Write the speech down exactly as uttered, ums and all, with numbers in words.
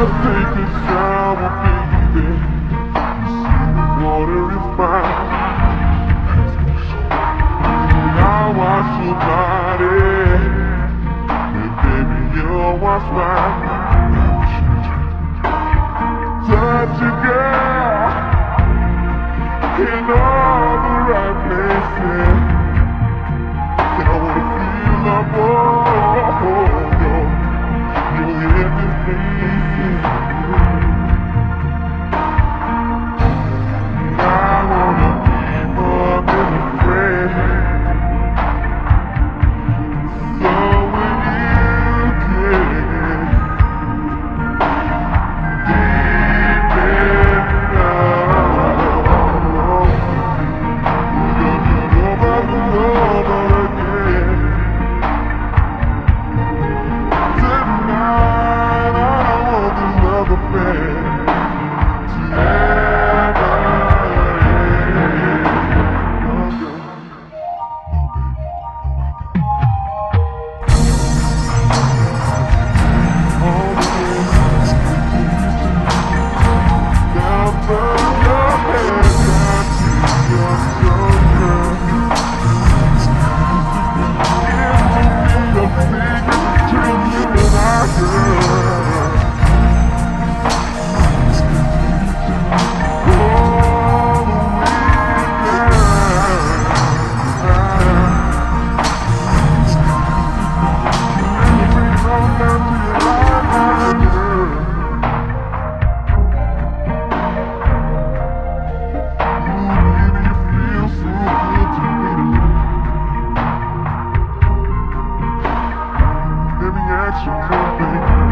Let's take a shower, baby. The water is fine. I wash your body, and baby, you'll wash mine. Touch a girl in all the right places, and I wanna feel the more. You're in this place. I wanna be more than a friend. So when you get deep in love, we're gonna do over and over again. Tonight I want this love affair to ever end. Oh, girl. Action,